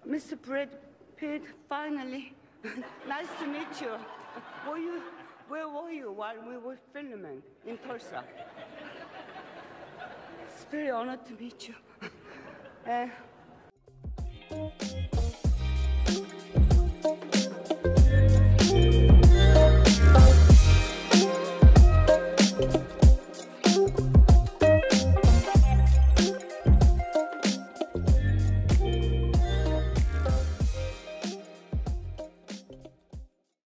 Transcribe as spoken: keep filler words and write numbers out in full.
Mister Brad Pitt, finally. Nice to meet you. Were you. Where were you while we were filming in Tulsa? It's very honored to meet you. Uh,